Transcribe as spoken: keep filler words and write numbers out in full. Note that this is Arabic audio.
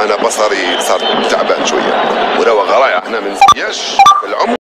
انا بصري صار تعبان شويه. وروى غرايا احنا من زياش العمر